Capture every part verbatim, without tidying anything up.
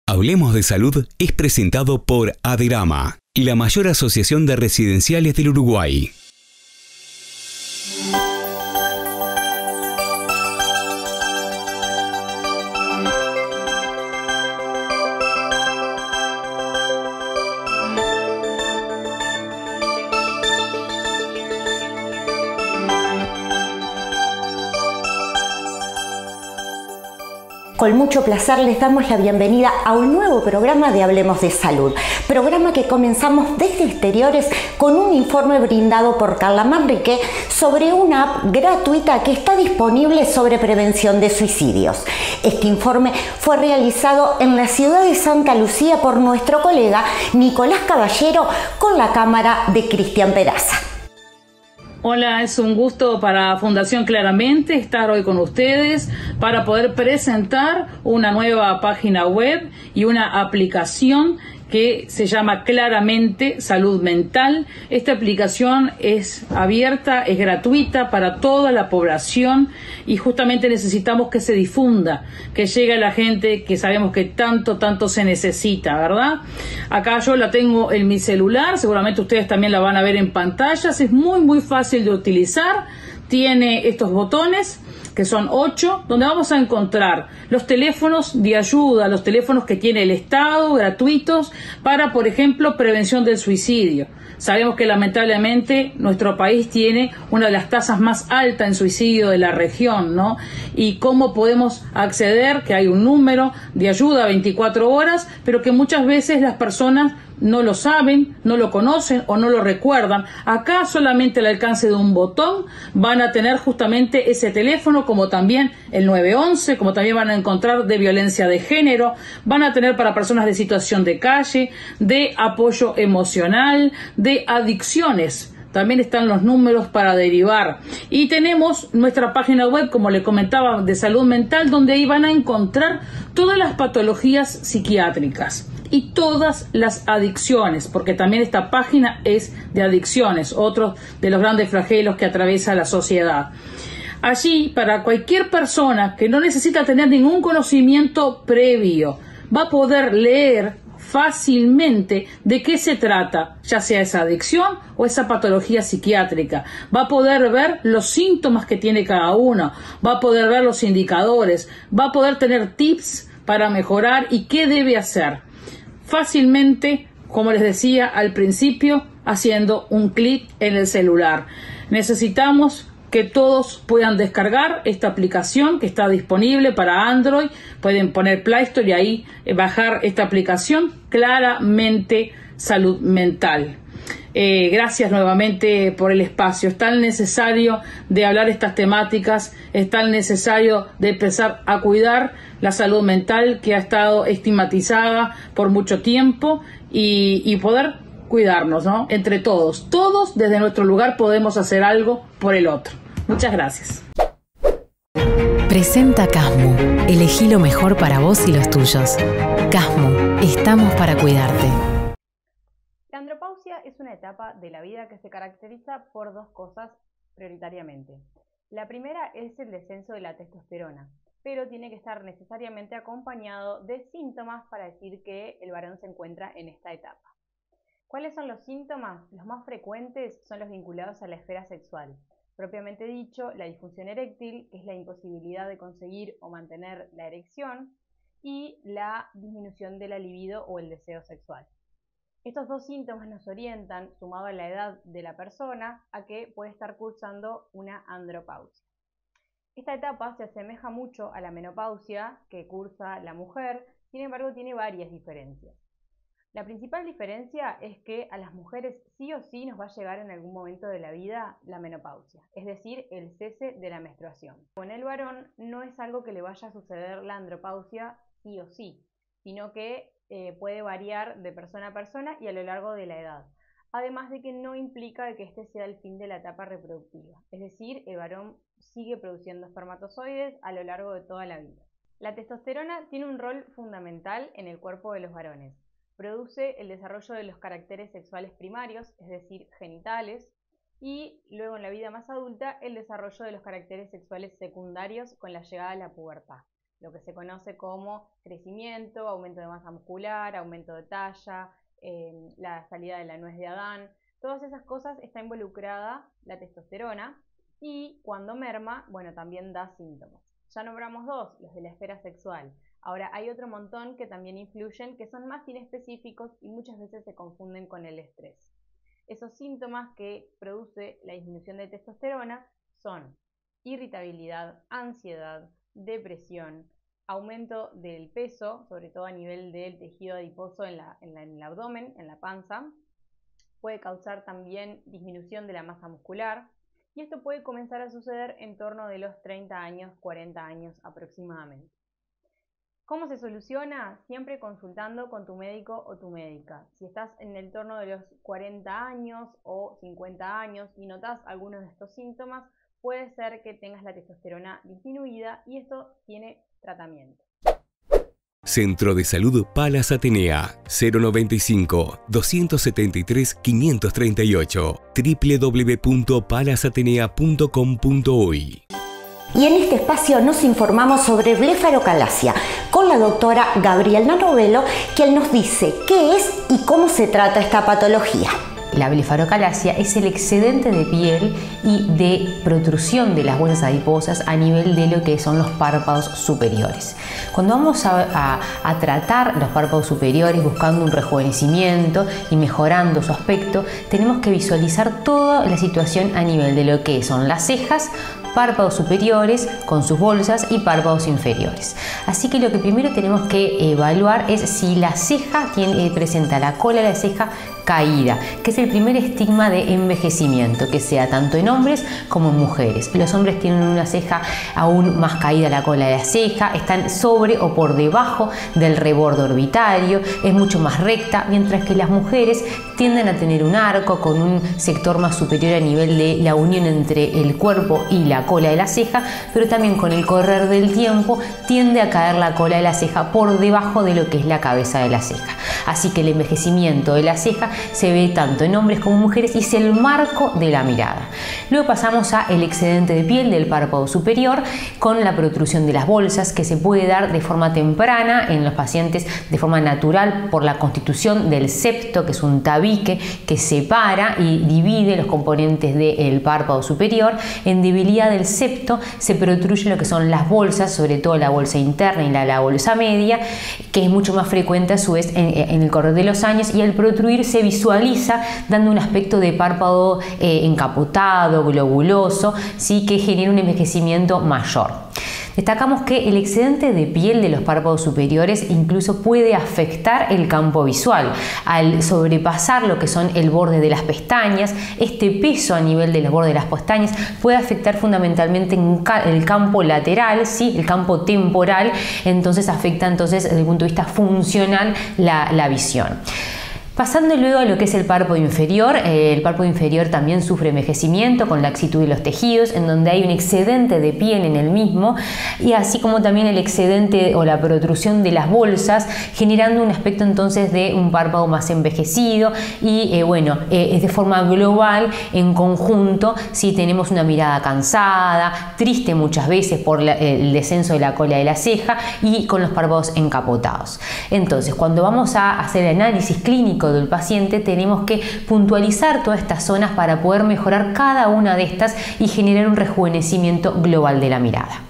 Hablemos de Salud es presentado por Aderama, la mayor asociación de residenciales del Uruguay. Con mucho placer les damos la bienvenida a un nuevo programa de Hablemos de Salud, programa que comenzamos desde exteriores con un informe brindado por Carla Manrique sobre una app gratuita que está disponible sobre prevención de suicidios. Este informe fue realizado en la ciudad de Santa Lucía por nuestro colega Nicolás Caballero con la cámara de Cristian Peraza. Hola, es un gusto para Fundación Claramente estar hoy con ustedes para poder presentar una nueva página web y una aplicación que se llama Claramente Salud Mental. Esta aplicación es abierta, es gratuita para toda la población y justamente necesitamos que se difunda, que llegue a la gente que sabemos que tanto, tanto se necesita, ¿verdad? Acá yo la tengo en mi celular, seguramente ustedes también la van a ver en pantallas. Es muy, muy fácil de utilizar. Tiene estos botones, que son ocho, donde vamos a encontrar los teléfonos de ayuda, los teléfonos que tiene el Estado, gratuitos, para, por ejemplo, prevención del suicidio. Sabemos que lamentablemente nuestro país tiene una de las tasas más altas en suicidio de la región, ¿no? Y cómo podemos acceder, que hay un número de ayuda veinticuatro horas, pero que muchas veces las personas no lo saben, no lo conocen o no lo recuerdan. Acá solamente al alcance de un botón van a tener justamente ese teléfono, como también el nueve once, como también van a encontrar de violencia de género, van a tener para personas de situación de calle, de apoyo emocional, de adicciones. También están los números para derivar. Y tenemos nuestra página web, como les comentaba, de salud mental, donde ahí van a encontrar todas las patologías psiquiátricas y todas las adicciones, porque también esta página es de adicciones, otro de los grandes flagelos que atraviesa la sociedad. Allí, para cualquier persona que no necesita tener ningún conocimiento previo, va a poder leer fácilmente de qué se trata, ya sea esa adicción o esa patología psiquiátrica. Va a poder ver los síntomas que tiene cada uno, va a poder ver los indicadores, va a poder tener tips para mejorar y qué debe hacer. Fácilmente, como les decía al principio, haciendo un clic en el celular. Necesitamos que todos puedan descargar esta aplicación que está disponible para Android. Pueden poner Play Store y ahí bajar esta aplicación, Claramente Salud Mental. Eh, gracias nuevamente por el espacio. Es tan necesario de hablar estas temáticas, es tan necesario de empezar a cuidar la salud mental que ha estado estigmatizada por mucho tiempo y, y poder cuidarnos, ¿no? Entre todos. Todos desde nuestro lugar podemos hacer algo por el otro. Muchas gracias. Presenta Casmu. Elegí lo mejor para vos y los tuyos. Casmu. Estamos para cuidarte. La andropausia es una etapa de la vida que se caracteriza por dos cosas prioritariamente. La primera es el descenso de la testosterona, pero tiene que estar necesariamente acompañado de síntomas para decir que el varón se encuentra en esta etapa. ¿Cuáles son los síntomas? Los más frecuentes son los vinculados a la esfera sexual. Propiamente dicho, la disfunción eréctil, que es la imposibilidad de conseguir o mantener la erección, y la disminución de la libido o el deseo sexual. Estos dos síntomas nos orientan, sumado a la edad de la persona, a que puede estar cursando una andropausia. Esta etapa se asemeja mucho a la menopausia que cursa la mujer, sin embargo tiene varias diferencias. La principal diferencia es que a las mujeres sí o sí nos va a llegar en algún momento de la vida la menopausia, es decir, el cese de la menstruación. Con el varón no es algo que le vaya a suceder la andropausia sí o sí, sino que eh, puede variar de persona a persona y a lo largo de la edad. Además de que no implica que este sea el fin de la etapa reproductiva, es decir, el varón sigue produciendo espermatozoides a lo largo de toda la vida. La testosterona tiene un rol fundamental en el cuerpo de los varones. Produce el desarrollo de los caracteres sexuales primarios, es decir, genitales, y luego en la vida más adulta el desarrollo de los caracteres sexuales secundarios con la llegada a la pubertad. lo que se conoce como crecimiento, aumento de masa muscular, aumento de talla, eh, la salida de la nuez de Adán. Todas esas cosas está involucrada la testosterona y cuando merma, bueno, también da síntomas. Ya nombramos dos, los de la esfera sexual. Ahora hay otro montón que también influyen, que son más inespecíficos y muchas veces se confunden con el estrés. Esos síntomas que produce la disminución de testosterona son irritabilidad, ansiedad, depresión, aumento del peso, sobre todo a nivel del tejido adiposo en, la, en, la, en el abdomen, en la panza. Puede causar también disminución de la masa muscular y esto puede comenzar a suceder en torno de los treinta años, cuarenta años aproximadamente. ¿Cómo se soluciona? Siempre consultando con tu médico o tu médica. Si estás en el torno de los cuarenta años o cincuenta años y notas algunos de estos síntomas, puede ser que tengas la testosterona disminuida y esto tiene tratamiento. Centro de Salud Palas Atenea, cero noventa y cinco, doscientos setenta y tres, quinientos treinta y ocho, doble u doble u doble u punto palas atenea punto com punto uy. Y en este espacio nos informamos sobre blefarocalasia con la doctora Gabriela Novello, quien nos dice qué es y cómo se trata esta patología. La blefarocalasia es el excedente de piel y de protrusión de las bolsas adiposas a nivel de lo que son los párpados superiores. Cuando vamos a, a, a tratar los párpados superiores buscando un rejuvenecimiento y mejorando su aspecto, tenemos que visualizar toda la situación a nivel de lo que son las cejas, párpados superiores con sus bolsas y párpados inferiores. Así que lo que primero tenemos que evaluar es si la ceja tiene, eh, presenta la cola de la ceja caída, que es el primer estigma de envejecimiento, que sea tanto en hombres como en mujeres. Los hombres tienen una ceja aún más caída, la cola de la ceja, están sobre o por debajo del reborde orbitario, es mucho más recta, mientras que las mujeres tienden a tener un arco con un sector más superior a nivel de la unión entre el cuerpo y la cola de la ceja, pero también con el correr del tiempo tiende a caer la cola de la ceja por debajo de lo que es la cabeza de la ceja. Así que el envejecimiento de la ceja se ve tanto en hombres como en mujeres y es el marco de la mirada. Luego pasamos a el excedente de piel del párpado superior con la protrusión de las bolsas, que se puede dar de forma temprana en los pacientes de forma natural por la constitución del septo, que es un tabique que separa y divide los componentes del párpado superior. En debilidad del septo se protruye lo que son las bolsas, sobre todo la bolsa interna y la, la bolsa media, que es mucho más frecuente a su vez en, en el correr de los años, y al protruir se visualiza dando un aspecto de párpado eh, encapotado, globuloso, ¿sí? Que genera un envejecimiento mayor. Destacamos que el excedente de piel de los párpados superiores incluso puede afectar el campo visual. Al sobrepasar lo que son el borde de las pestañas, este peso a nivel del borde de las pestañas puede afectar fundamentalmente en el campo lateral, ¿sí? El campo temporal, entonces afecta entonces desde el punto de vista funcional la, la visión. Pasando luego a lo que es el párpado inferior, eh, el párpado inferior también sufre envejecimiento con laxitud de los tejidos, en donde hay un excedente de piel en el mismo, y así como también el excedente o la protrusión de las bolsas, generando un aspecto entonces de un párpado más envejecido y eh, bueno, eh, es de forma global, en conjunto, si tenemos una mirada cansada, triste muchas veces por la, el descenso de la cola de la ceja y con los párpados encapotados. Entonces, cuando vamos a hacer el análisis clínico del paciente, tenemos que puntualizar todas estas zonas para poder mejorar cada una de estas y generar un rejuvenecimiento global de la mirada.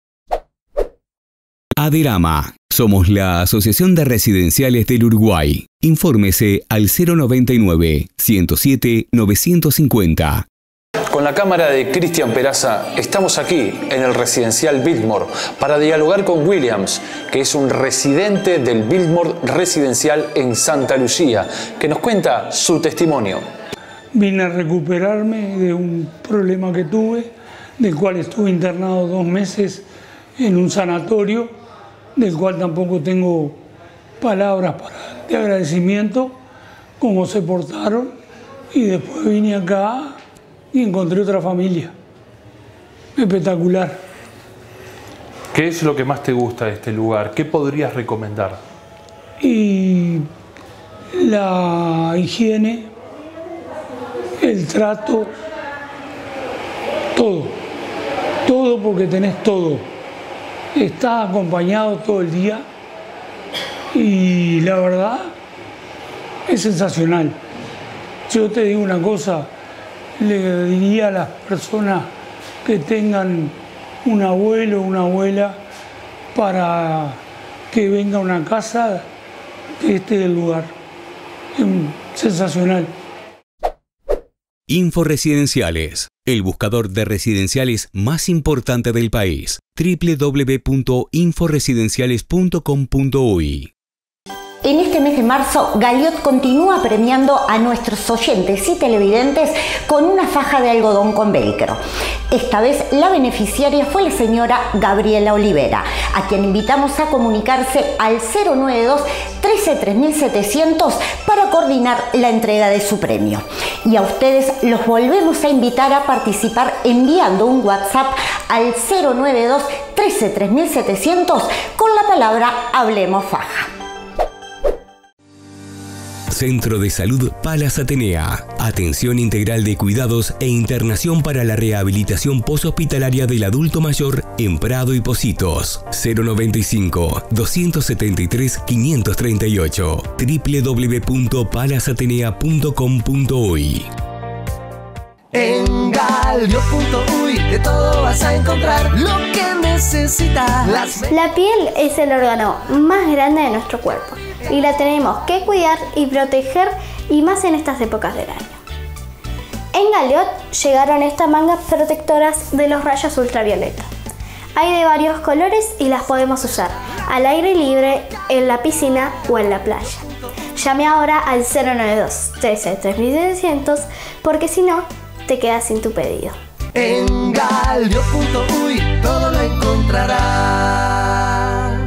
Aderama. Somos la Asociación de Residenciales del Uruguay. Infórmese al cero noventa y nueve, ciento siete, novecientos cincuenta. Con la cámara de Cristian Peraza estamos aquí en el residencial Biltmore para dialogar con Williams, que es un residente del Biltmore Residencial en Santa Lucía, que nos cuenta su testimonio. Vine a recuperarme de un problema que tuve, del cual estuve internado dos meses en un sanatorio, del cual tampoco tengo palabras para, de agradecimiento, cómo se portaron, y después vine acá y encontré otra familia. Espectacular. ¿Qué es lo que más te gusta de este lugar? ¿Qué podrías recomendar? Y la higiene, el trato, todo. Todo, porque tenés todo. está acompañado todo el día y la verdad es sensacional. Yo te digo una cosa, le diría a las personas que tengan un abuelo o una abuela para que venga a una casa de este lugar. Es sensacional. Inforesidenciales, el buscador de residenciales más importante del país. doble u doble u doble u punto inforesidenciales punto com punto uy. En este mes de marzo, Galiot continúa premiando a nuestros oyentes y televidentes con una faja de algodón con velcro. Esta vez la beneficiaria fue la señora Gabriela Olivera, a quien invitamos a comunicarse al cero nueve dos, trece, tres mil setecientos para coordinar la entrega de su premio. Y a ustedes los volvemos a invitar a participar enviando un WhatsApp al cero nueve dos, trece, tres mil setecientos con la palabra Hablemos Faja. Centro de Salud Palas Atenea. Atención integral de cuidados e internación para la rehabilitación poshospitalaria del adulto mayor en Prado y Pocitos. cero noventa y cinco, doscientos setenta y tres, quinientos treinta y ocho. doble u doble u doble u punto palas atenea punto com punto uy. En Galiot punto uy de todo vas a encontrar lo que necesitas. Las... La piel es el órgano más grande de nuestro cuerpo y la tenemos que cuidar y proteger, y más en estas épocas del año. En Galiot llegaron estas mangas protectoras de los rayos ultravioleta. Hay de varios colores y las podemos usar al aire libre, en la piscina o en la playa. Llame ahora al cero nueve dos, trece, tres mil setecientos porque si no, te quedas sin tu pedido. En Galiot punto uy todo lo encontrarás.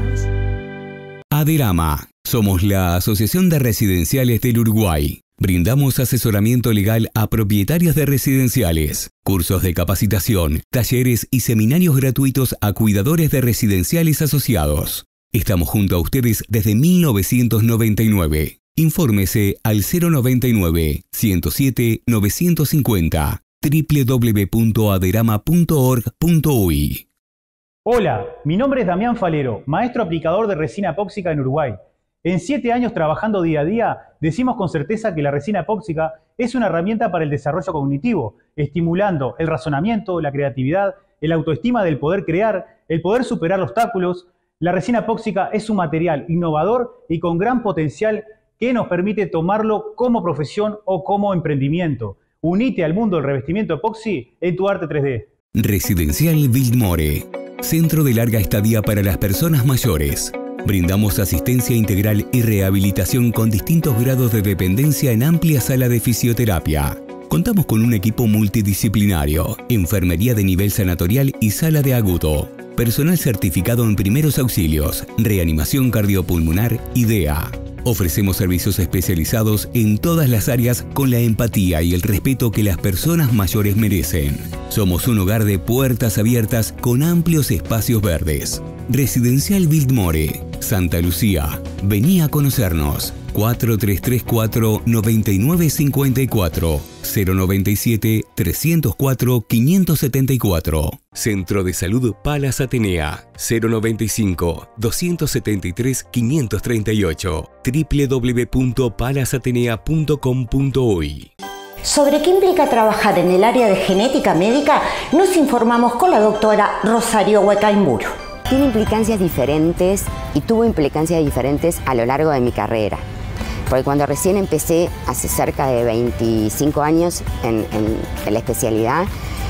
Aderama. Somos la Asociación de Residenciales del Uruguay. Brindamos asesoramiento legal a propietarios de residenciales, cursos de capacitación, talleres y seminarios gratuitos a cuidadores de residenciales asociados. Estamos junto a ustedes desde mil novecientos noventa y nueve. Infórmese al cero noventa y nueve, ciento siete, novecientos cincuenta. doble u doble u doble u punto aderama punto org punto uy. Hola, mi nombre es Damián Falero, maestro aplicador de resina epóxica en Uruguay. En siete años trabajando día a día, decimos con certeza que la resina epóxica es una herramienta para el desarrollo cognitivo, estimulando el razonamiento, la creatividad, el autoestima del poder crear, el poder superar obstáculos. La resina epóxica es un material innovador y con gran potencial que nos permite tomarlo como profesión o como emprendimiento. Unite al mundo del revestimiento epoxi en tu arte tres D. Residencial Biltmore, centro de larga estadía para las personas mayores. Brindamos asistencia integral y rehabilitación con distintos grados de dependencia en amplia sala de fisioterapia. Contamos con un equipo multidisciplinario, enfermería de nivel sanatorial y sala de agudo, personal certificado en primeros auxilios, reanimación cardiopulmonar y D E A. Ofrecemos servicios especializados en todas las áreas con la empatía y el respeto que las personas mayores merecen. Somos un hogar de puertas abiertas con amplios espacios verdes. Residencial Biltmore, Santa Lucía. Vení a conocernos. cuatro tres tres cuatro, nueve nueve cinco cuatro, cero noventa y siete, trescientos cuatro, quinientos setenta y cuatro. Centro de Salud Palas Atenea, cero noventa y cinco, doscientos setenta y tres, quinientos treinta y ocho. doble u doble u doble u punto palas atenea punto com punto uy. Sobre qué implica trabajar en el área de genética médica, nos informamos con la doctora Rosario Huecaimburu. Tiene implicancias diferentes y tuvo implicancias diferentes a lo largo de mi carrera. Porque cuando recién empecé, hace cerca de veinticinco años en, en, en la especialidad,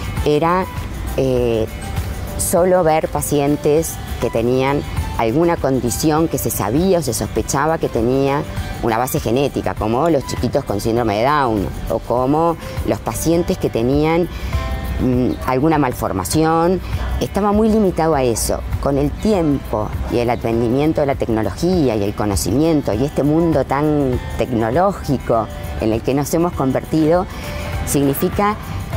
era eh, solo ver pacientes que tenían alguna condición que se sabía o se sospechaba que tenía una base genética, como los chiquitos con síndrome de Down o como los pacientes que tenían mmm, alguna malformación. Estaba muy limitado a eso. Con el tiempo y el advenimiento de la tecnología y el conocimiento y este mundo tan tecnológico en el que nos hemos convertido, significa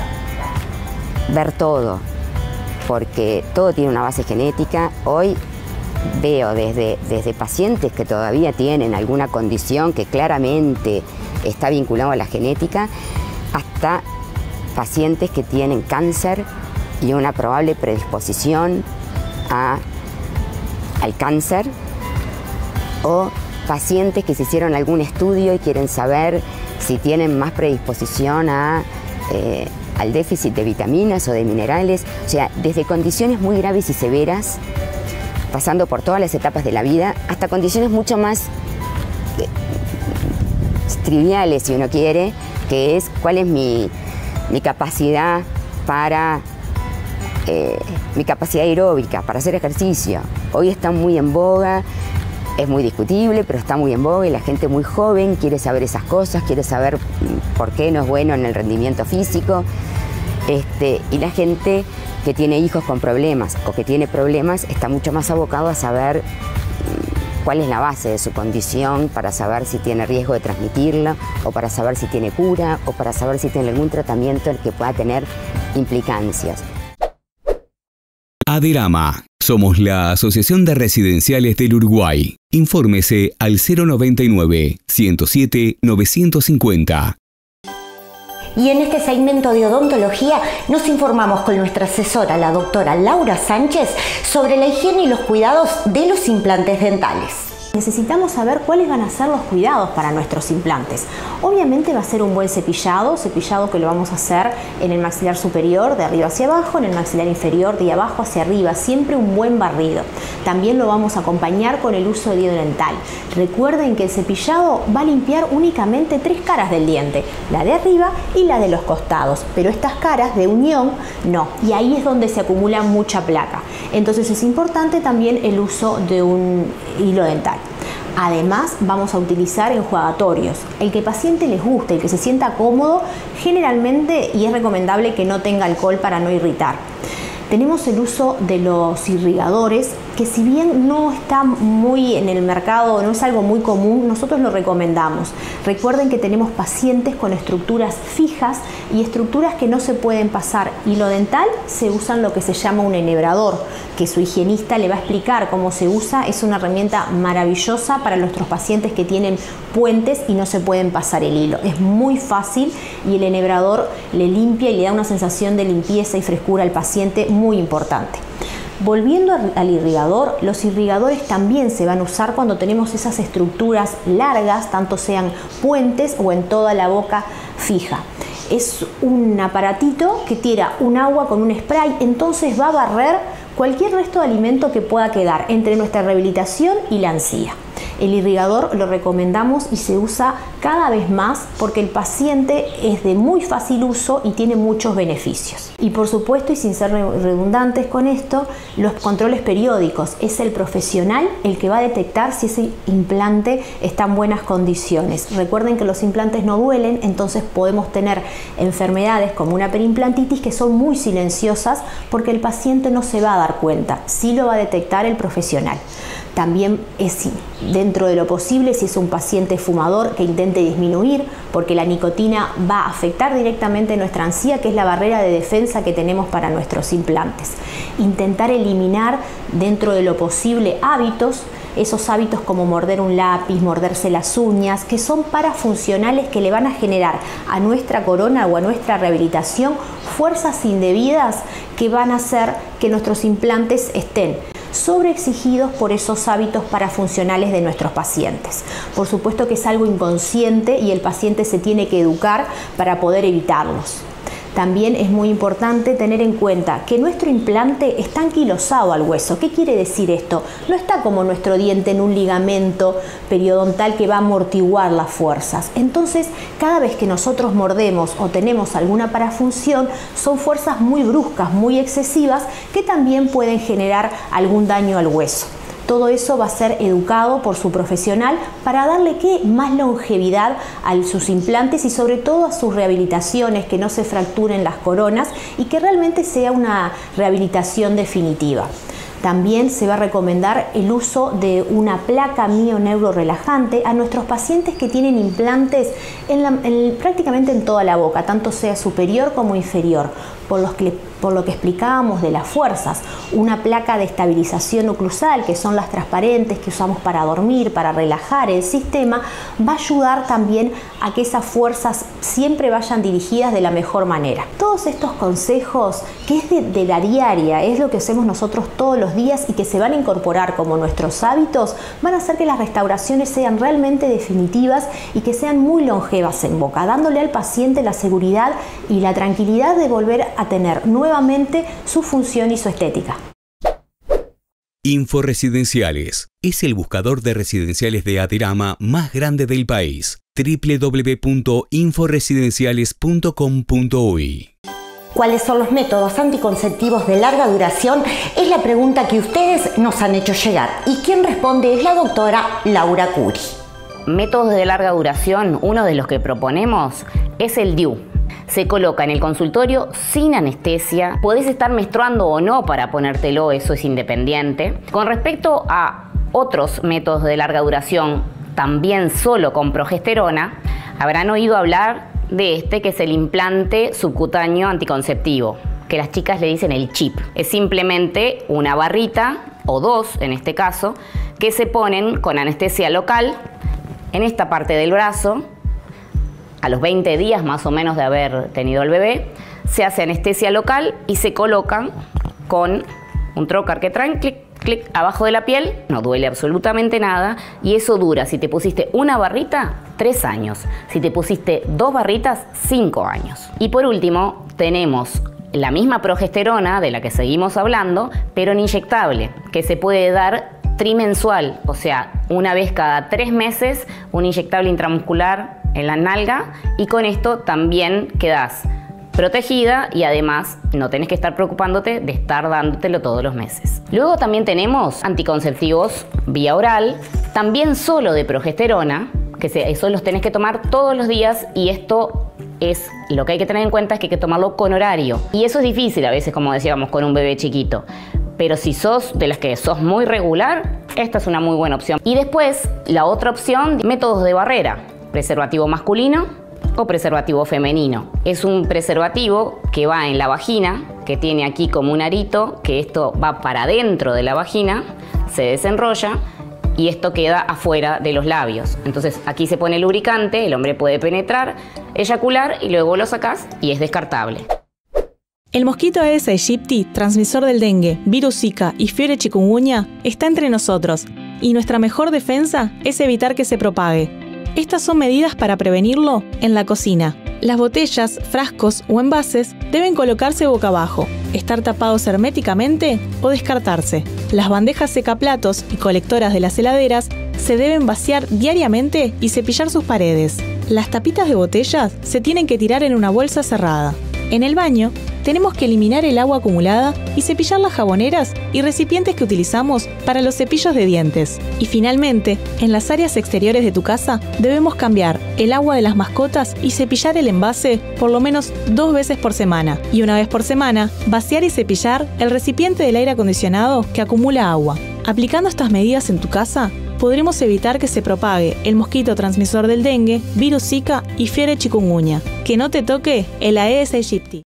ver todo, porque todo tiene una base genética. Hoy veo desde, desde pacientes que todavía tienen alguna condición que claramente está vinculada a la genética, hasta pacientes que tienen cáncer y una probable predisposición a al cáncer, o pacientes que se hicieron algún estudio y quieren saber si tienen más predisposición a, eh, al déficit de vitaminas o de minerales, o sea, desde condiciones muy graves y severas, pasando por todas las etapas de la vida, hasta condiciones mucho más eh, triviales, si uno quiere, que es cuál es mi, mi capacidad para, eh, mi capacidad aeróbica, para hacer ejercicio. Hoy está muy en boga, es muy discutible, pero está muy en boga y la gente muy joven quiere saber esas cosas, quiere saber por qué no es bueno en el rendimiento físico. Este, y la gente que tiene hijos con problemas o que tiene problemas está mucho más abocado a saber cuál es la base de su condición, para saber si tiene riesgo de transmitirla, o para saber si tiene cura, o para saber si tiene algún tratamiento el que pueda tener implicancias. Aderama. Somos la Asociación de Residenciales del Uruguay. Infórmese al cero noventa y nueve, ciento siete, novecientos cincuenta. Y en este segmento de odontología nos informamos con nuestra asesora, la doctora Laura Sánchez, sobre la higiene y los cuidados de los implantes dentales. Necesitamos saber cuáles van a ser los cuidados para nuestros implantes. Obviamente va a ser un buen cepillado, cepillado que lo vamos a hacer en el maxilar superior de arriba hacia abajo, en el maxilar inferior de abajo hacia arriba, siempre un buen barrido. También lo vamos a acompañar con el uso de hilo dental. Recuerden que el cepillado va a limpiar únicamente tres caras del diente, la de arriba y la de los costados, pero estas caras de unión no, y ahí es donde se acumula mucha placa. Entonces es importante también el uso de un hilo dental. Además, vamos a utilizar enjuagatorios, el que al paciente les guste, el que se sienta cómodo, generalmente, y es recomendable que no tenga alcohol para no irritar. Tenemos el uso de los irrigadores, que si bien no está muy en el mercado, no es algo muy común, nosotros lo recomendamos. Recuerden que tenemos pacientes con estructuras fijas y estructuras que no se pueden pasar. Hilo dental, se usan lo que se llama un enhebrador, que su higienista le va a explicar cómo se usa. Es una herramienta maravillosa para nuestros pacientes que tienen puentes y no se pueden pasar el hilo. Es muy fácil y el enhebrador le limpia y le da una sensación de limpieza y frescura al paciente muy importante. Volviendo al irrigador, los irrigadores también se van a usar cuando tenemos esas estructuras largas, tanto sean puentes o en toda la boca fija. Es un aparatito que tira un agua con un spray, entonces va a barrer cualquier resto de alimento que pueda quedar entre nuestra rehabilitación y la encía. El irrigador lo recomendamos y se usa cada vez más porque el paciente es de muy fácil uso y tiene muchos beneficios. Y por supuesto, y sin ser redundantes con esto, los controles periódicos. Es el profesional el que va a detectar si ese implante está en buenas condiciones. Recuerden que los implantes no duelen, entonces podemos tener enfermedades como una perimplantitis que son muy silenciosas porque el paciente no se va a dar cuenta. Sí lo va a detectar el profesional. También es dentro de lo posible, si es un paciente fumador, que intente disminuir, porque la nicotina va a afectar directamente nuestra encía, que es la barrera de defensa que tenemos para nuestros implantes. Intentar eliminar dentro de lo posible hábitos, esos hábitos como morder un lápiz, morderse las uñas, que son parafuncionales que le van a generar a nuestra corona o a nuestra rehabilitación fuerzas indebidas que van a hacer que nuestros implantes estén sobreexigidos por esos hábitos parafuncionales de nuestros pacientes. Por supuesto que es algo inconsciente y el paciente se tiene que educar para poder evitarlos. También es muy importante tener en cuenta que nuestro implante está anquilosado al hueso. ¿Qué quiere decir esto? No está como nuestro diente en un ligamento periodontal que va a amortiguar las fuerzas. Entonces, cada vez que nosotros mordemos o tenemos alguna parafunción, son fuerzas muy bruscas, muy excesivas, que también pueden generar algún daño al hueso. Todo eso va a ser educado por su profesional para darle ¿qué? más longevidad a sus implantes y sobre todo a sus rehabilitaciones, que no se fracturen las coronas y que realmente sea una rehabilitación definitiva. También se va a recomendar el uso de una placa mioneurorelajante a nuestros pacientes que tienen implantes en la, en, prácticamente en toda la boca, tanto sea superior como inferior, por, los que, por lo que explicábamos de las fuerzas. Una placa de estabilización oclusal, que son las transparentes que usamos para dormir, para relajar el sistema, va a ayudar también a que esas fuerzas siempre vayan dirigidas de la mejor manera. Todos estos consejos, que es de, de la diaria, es lo que hacemos nosotros todos los días y que se van a incorporar como nuestros hábitos van a hacer que las restauraciones sean realmente definitivas y que sean muy longevas en boca, dándole al paciente la seguridad y la tranquilidad de volver a tener nuevamente su función y su estética. Inforesidenciales es el buscador de residenciales de Aderama más grande del país. doble u doble u doble u punto inforesidenciales punto com punto uy. ¿Cuáles son los métodos anticonceptivos de larga duración? Es la pregunta que ustedes nos han hecho llegar. Y quien responde es la doctora Laura Curi. Métodos de larga duración, uno de los que proponemos es el D I U. Se coloca en el consultorio sin anestesia. Podés estar menstruando o no para ponértelo, eso es independiente. Con respecto a otros métodos de larga duración, también solo con progesterona, habrán oído hablar de este, que es el implante subcutáneo anticonceptivo, que las chicas le dicen el chip. Es simplemente una barrita, o dos en este caso, que se ponen con anestesia local en esta parte del brazo. A los veinte días más o menos de haber tenido el bebé, se hace anestesia local y se colocan con un trocar que traen, clic, clic, abajo de la piel. No duele absolutamente nada y eso dura, si te pusiste una barrita, tres años. Si te pusiste dos barritas, cinco años. Y por último, tenemos la misma progesterona de la que seguimos hablando, pero en inyectable, que se puede dar trimensual, o sea, una vez cada tres meses, un inyectable intramuscular en la nalga, y con esto también quedás protegida y además no tenés que estar preocupándote de estar dándotelo todos los meses. Luego también tenemos anticonceptivos vía oral, también solo de progesterona, que se, eso los tenés que tomar todos los días, y esto es lo que hay que tener en cuenta, es que hay que tomarlo con horario. Y eso es difícil a veces, como decíamos, con un bebé chiquito. Pero si sos de las que sos muy regular, esta es una muy buena opción. Y después, la otra opción, métodos de barrera. Preservativo masculino o preservativo femenino. Es un preservativo que va en la vagina, que tiene aquí como un arito, que esto va para adentro de la vagina, se desenrolla y esto queda afuera de los labios. Entonces aquí se pone lubricante, el hombre puede penetrar, eyacular y luego lo sacás y es descartable. El mosquito Aedes aegypti, transmisor del dengue, virus Zika y fiebre chikungunya, está entre nosotros y nuestra mejor defensa es evitar que se propague. Estas son medidas para prevenirlo en la cocina. Las botellas, frascos o envases deben colocarse boca abajo, estar tapados herméticamente o descartarse. Las bandejas secaplatos y colectoras de las heladeras se deben vaciar diariamente y cepillar sus paredes. Las tapitas de botellas se tienen que tirar en una bolsa cerrada. En el baño, tenemos que eliminar el agua acumulada y cepillar las jaboneras y recipientes que utilizamos para los cepillos de dientes. Y finalmente, en las áreas exteriores de tu casa, debemos cambiar el agua de las mascotas y cepillar el envase por lo menos dos veces por semana. Y una vez por semana, vaciar y cepillar el recipiente del aire acondicionado que acumula agua. Aplicando estas medidas en tu casa, podremos evitar que se propague el mosquito transmisor del dengue, virus Zika y fiebre chikungunya. Que no te toque el Aedes aegypti.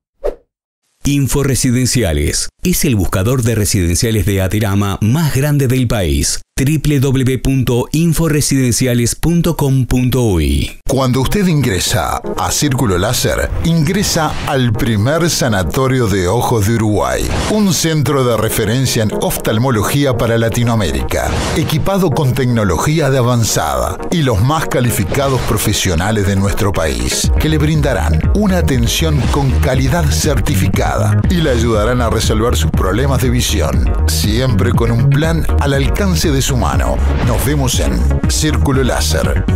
Inforesidenciales es el buscador de residenciales de Aderama más grande del país. doble u doble u doble u punto inforesidenciales punto com punto uy. Cuando usted ingresa a Círculo Láser, ingresa al primer sanatorio de ojos de Uruguay, un centro de referencia en oftalmología para Latinoamérica, equipado con tecnología de avanzada y los más calificados profesionales de nuestro país, que le brindarán una atención con calidad certificada y le ayudarán a resolver sus problemas de visión, siempre con un plan al alcance de su mano. Nos vemos en Círculo Láser.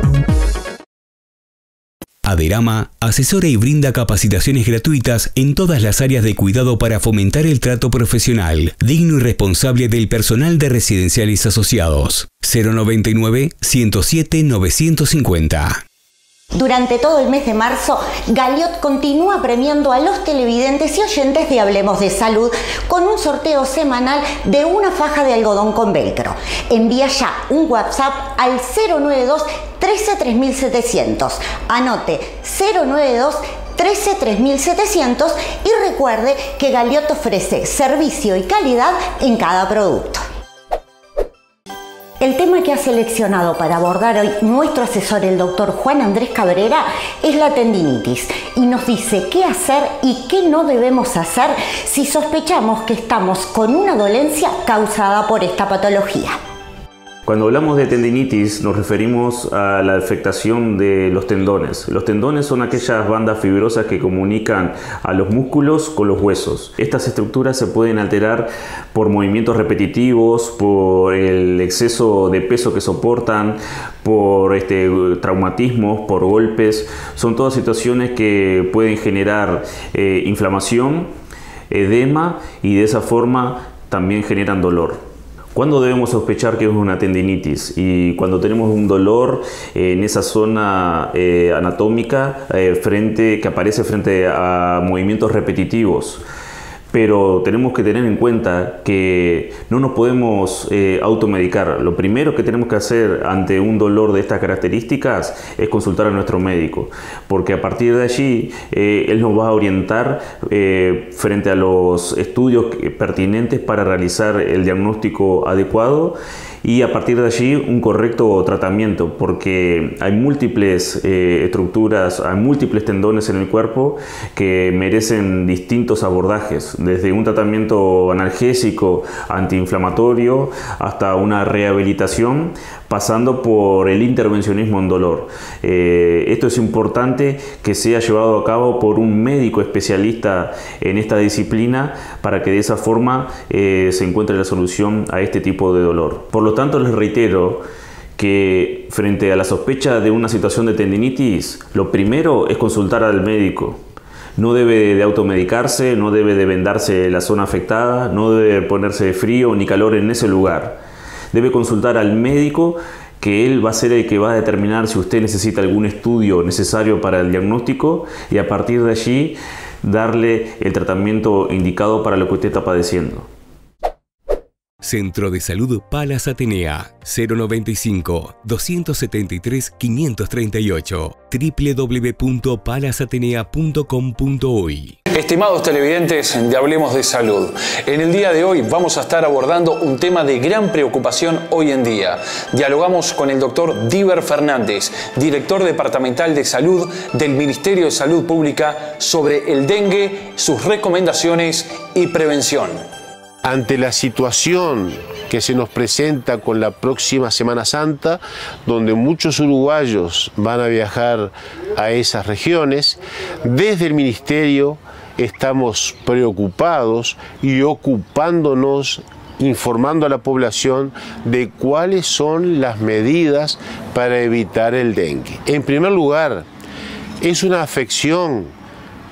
Aderama asesora y brinda capacitaciones gratuitas en todas las áreas de cuidado para fomentar el trato profesional, digno y responsable del personal de residenciales asociados. cero noventa y nueve, ciento siete, novecientos cincuenta. Durante todo el mes de marzo, Galiot continúa premiando a los televidentes y oyentes de Hablemos de Salud con un sorteo semanal de una faja de algodón con velcro. Envía ya un WhatsApp al cero nueve dos, trece, tres mil setecientos. Anote cero nueve dos, trece, tres mil setecientos y recuerde que Galiot ofrece servicio y calidad en cada producto. El tema que ha seleccionado para abordar hoy nuestro asesor, el doctor Juan Andrés Cabrera, es la tendinitis y nos dice qué hacer y qué no debemos hacer si sospechamos que estamos con una dolencia causada por esta patología. Cuando hablamos de tendinitis nos referimos a la afectación de los tendones. Los tendones son aquellas bandas fibrosas que comunican a los músculos con los huesos. Estas estructuras se pueden alterar por movimientos repetitivos, por el exceso de peso que soportan, por este, traumatismos, por golpes. Son todas situaciones que pueden generar eh, inflamación, edema y de esa forma también generan dolor. ¿Cuándo debemos sospechar que es una tendinitis? Y cuando tenemos un dolor eh, en esa zona eh, anatómica eh, frente, que aparece frente a movimientos repetitivos. Pero tenemos que tener en cuenta que no nos podemos eh, automedicar. Lo primero que tenemos que hacer ante un dolor de estas características es consultar a nuestro médico, porque a partir de allí eh, él nos va a orientar eh, frente a los estudios pertinentes para realizar el diagnóstico adecuado y a partir de allí un correcto tratamiento, porque hay múltiples eh, estructuras, hay múltiples tendones en el cuerpo que merecen distintos abordajes, desde un tratamiento analgésico, antiinflamatorio, hasta una rehabilitación, pasando por el intervencionismo en dolor. Eh, esto es importante que sea llevado a cabo por un médico especialista en esta disciplina para que de esa forma eh, se encuentre la solución a este tipo de dolor. Por lo tanto, les reitero que frente a la sospecha de una situación de tendinitis, lo primero es consultar al médico. No debe de automedicarse, no debe de vendarse la zona afectada, no debe ponerse frío ni calor en ese lugar. Debe consultar al médico, que él va a ser el que va a determinar si usted necesita algún estudio necesario para el diagnóstico y a partir de allí darle el tratamiento indicado para lo que usted está padeciendo. Centro de Salud Palas Atenea, cero noventa y cinco, doscientos setenta y tres, quinientos treinta y ocho, w w w punto palas atenea punto com punto uy. Estimados televidentes de Hablemos de Salud, en el día de hoy vamos a estar abordando un tema de gran preocupación hoy en día. Dialogamos con el doctor Diver Fernández, director departamental de salud del Ministerio de Salud Pública, sobre el dengue, sus recomendaciones y prevención. Ante la situación que se nos presenta con la próxima Semana Santa, donde muchos uruguayos van a viajar a esas regiones, desde el Ministerio estamos preocupados y ocupándonos, informando a la población de cuáles son las medidas para evitar el dengue. En primer lugar, es una afección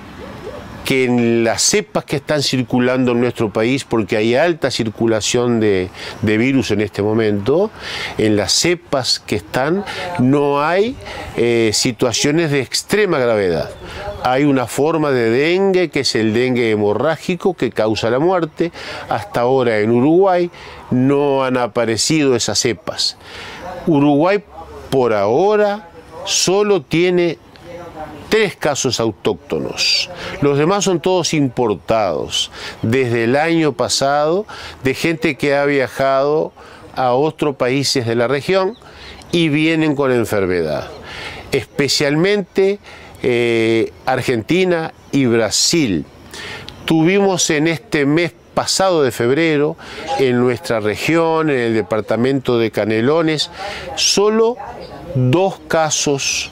que en las cepas que están circulando en nuestro país, porque hay alta circulación de, de virus en este momento, en las cepas que están no hay eh, situaciones de extrema gravedad. Hay una forma de dengue que es el dengue hemorrágico que causa la muerte. Hasta ahora en Uruguay no han aparecido esas cepas. Uruguay por ahora solo tiene tres casos autóctonos. Los demás son todos importados desde el año pasado, de gente que ha viajado a otros países de la región y vienen con enfermedad. Especialmente eh, Argentina y Brasil. Tuvimos en este mes pasado de febrero, en nuestra región, en el departamento de Canelones, solo dos casos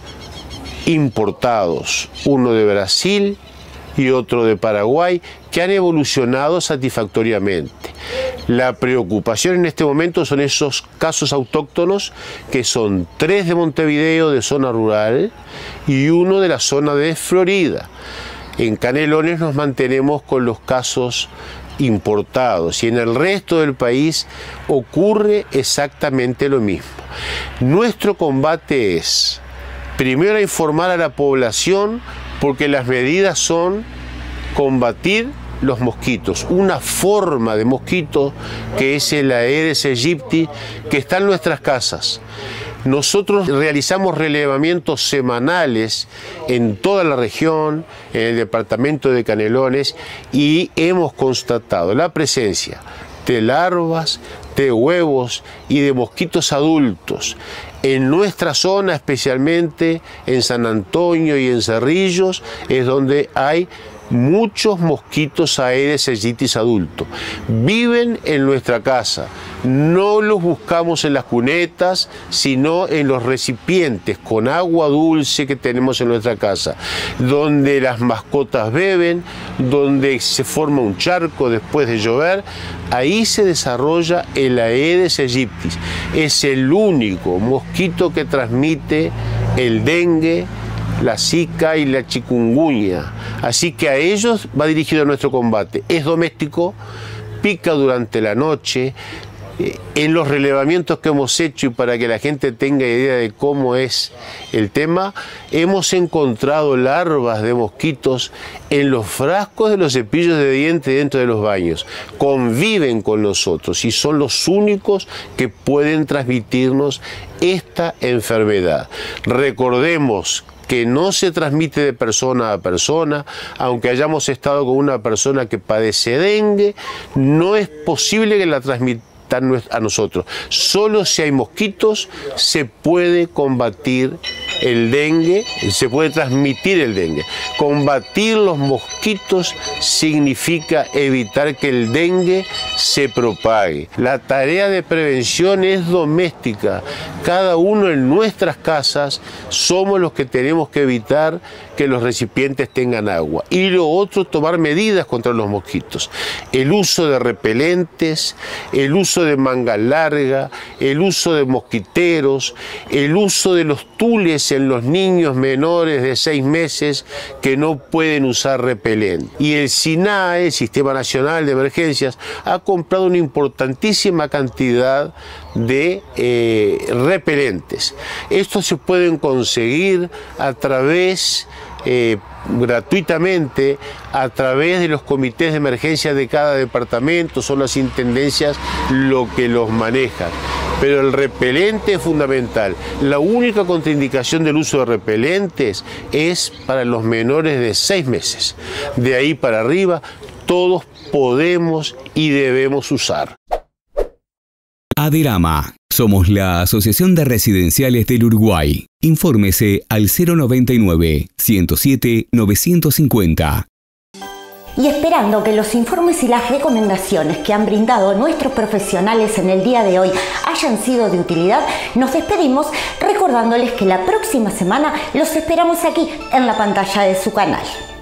importados, uno de Brasil y otro de Paraguay, que han evolucionado satisfactoriamente. La preocupación en este momento son esos casos autóctonos, que son tres de Montevideo, de zona rural, y uno de la zona de Florida. En Canelones nos mantenemos con los casos importados y en el resto del país ocurre exactamente lo mismo. Nuestro combate es primero informar a la población, porque las medidas son combatir los mosquitos. Una forma de mosquito que es el Aedes aegypti, que está en nuestras casas. Nosotros realizamos relevamientos semanales en toda la región, en el departamento de Canelones, y hemos constatado la presencia de larvas de huevos y de mosquitos adultos. En nuestra zona, especialmente en San Antonio y en Cerrillos, es donde hay muchos mosquitos Aedes aegyptis adultos. Viven en nuestra casa. No los buscamos en las cunetas, sino en los recipientes con agua dulce que tenemos en nuestra casa, donde las mascotas beben, donde se forma un charco después de llover. Ahí se desarrolla el Aedes aegyptis. Es el único mosquito que transmite el dengue, la zika y la chikungunya. Así que a ellos va dirigido nuestro combate. Es doméstico, pica durante la noche. En los relevamientos que hemos hecho, y para que la gente tenga idea de cómo es el tema, hemos encontrado larvas de mosquitos en los frascos de los cepillos de dientes dentro de los baños. Conviven con nosotros y son los únicos que pueden transmitirnos esta enfermedad. Recordemos que no se transmite de persona a persona. Aunque hayamos estado con una persona que padece dengue, no es posible que la transmita a nosotros. Solo si hay mosquitos se puede combatir el dengue, se puede transmitir el dengue. Combatir los mosquitos significa evitar que el dengue se propague. La tarea de prevención es doméstica. Cada uno en nuestras casas somos los que tenemos que evitar que los recipientes tengan agua. Y lo otro, tomar medidas contra los mosquitos. El uso de repelentes, el uso de manga larga, el uso de mosquiteros, el uso de los tules en los niños menores de seis meses que no pueden usar repelente. Y el SINAE, el Sistema Nacional de Emergencias, ha comprado una importantísima cantidad de eh, repelentes. Estos se pueden conseguir a través Eh, gratuitamente a través de los comités de emergencia de cada departamento. Son las intendencias lo que los manejan. Pero el repelente es fundamental. La única contraindicación del uso de repelentes es para los menores de seis meses. De ahí para arriba, todos podemos y debemos usar. Aderama. Somos la Asociación de Residenciales del Uruguay. Infórmese al cero noventa y nueve, ciento siete, novecientos cincuenta. Y esperando que los informes y las recomendaciones que han brindado nuestros profesionales en el día de hoy hayan sido de utilidad, nos despedimos recordándoles que la próxima semana los esperamos aquí en la pantalla de su canal.